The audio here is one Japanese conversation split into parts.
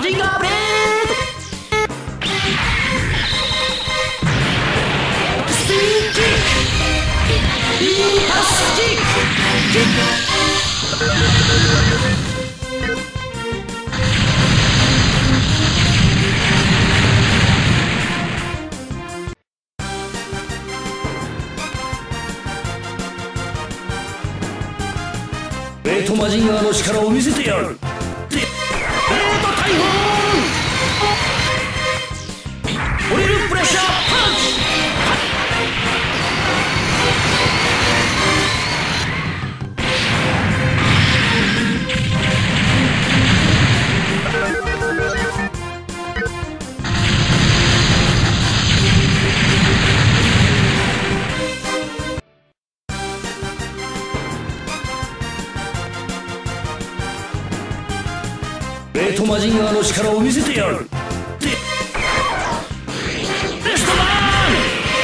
ジンガーブレードスピンキックビータスキックグレートマジンガーの力を見せてやる。で、グレート大砲降りるプレッシャーパンチ。グレートマジンガーの力を見せてやる。で、レストバーン。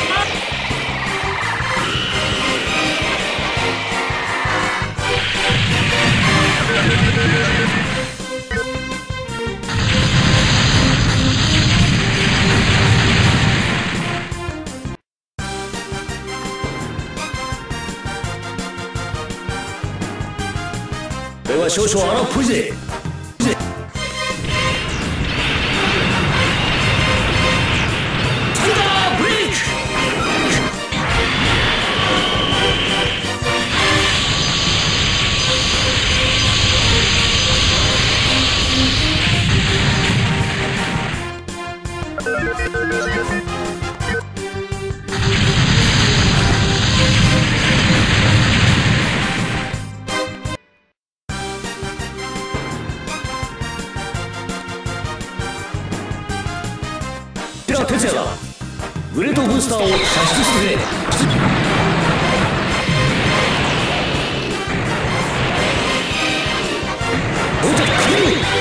これは少々荒っぽいぜ。では哲也だ、グレートブースターを射出してくれ。到着完了。